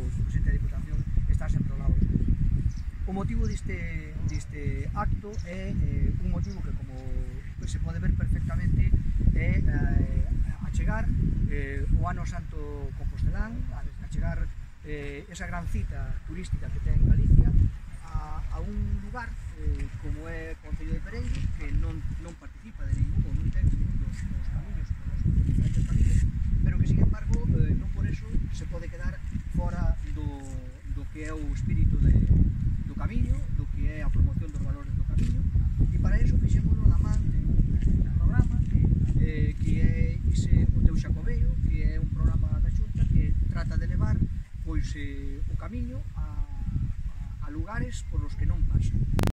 o presidente da Diputación está sempre ao lado dos veciños. O motivo deste acto é un motivo que, como se pode ver perfectamente, é achegar o Ano Santo Compostelán, achegar esa gran cita turística que ten Galicia a un lugar como é o Concello de Pereiro, que non participa de ningún ou non ten ningún dos camiños, dos diferentes camiños, pero que, sin embargo, non por eso se pode quedar fora do que é o espírito do camiño, do que é a promoción dos valores do camiño, e para iso fixémoslo na man de un programa que é o Teu Xacobeo, que é un programa da Xunta que trata de levar o camiño a lugares por os que non pasan.